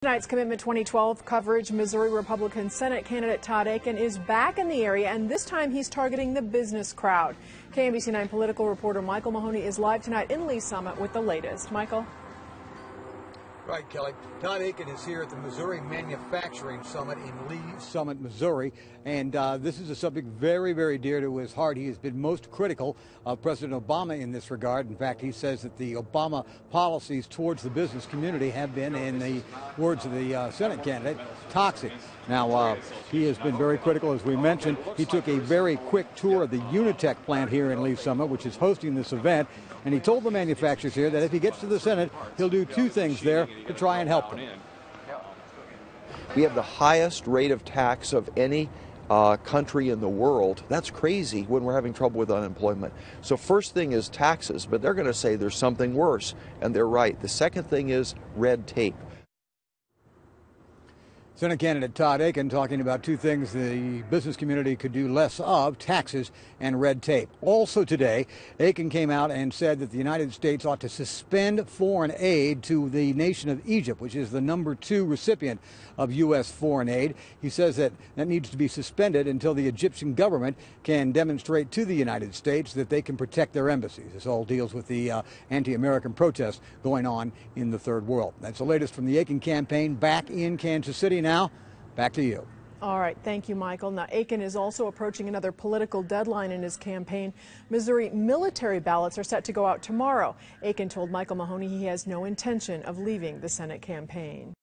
Tonight's Commitment 2012 coverage, Missouri Republican Senate candidate Todd Akin is back in the area, and this time he's targeting the business crowd. KMBC 9 political reporter Micheal Mahoney is live tonight in Lee Summit with the latest. Michael? Right, Kelly. Todd Akin is here at the Missouri Manufacturing Summit in Lee Summit, Missouri. And this is a subject very, very dear to his heart. He has been most critical of President Obama in this regard. In fact, he says that the Obama policies towards the business community have been, in the words of the Senate candidate, toxic. Now, he has been very critical, as we mentioned. He took a very quick tour of the Unitech plant here in Lee Summit, which is hosting this event. And he told the manufacturers here that if he gets to the Senate, he'll do two things there to try and help them. We have the highest rate of tax of any country in the world. That's crazy when we're having trouble with unemployment. So first thing is taxes, but they're going to say there's something worse, and they're right. The second thing is red tape. Senate candidate Todd Akin talking about two things the business community could do less of: taxes and red tape. Also today, Akin came out and said that the United States ought to suspend foreign aid to the nation of Egypt, which is the #2 recipient of U.S. foreign aid. He says that needs to be suspended until the Egyptian government can demonstrate to the United States that they can protect their embassies. This all deals with the anti-American protests going on in the third world. That's the latest from the Akin campaign back in Kansas City. Now, back to you. All right. Thank you, Michael. Now, Akin is also approaching another political deadline in his campaign. Missouri military ballots are set to go out tomorrow. Akin told Micheal Mahoney he has no intention of leaving the Senate campaign.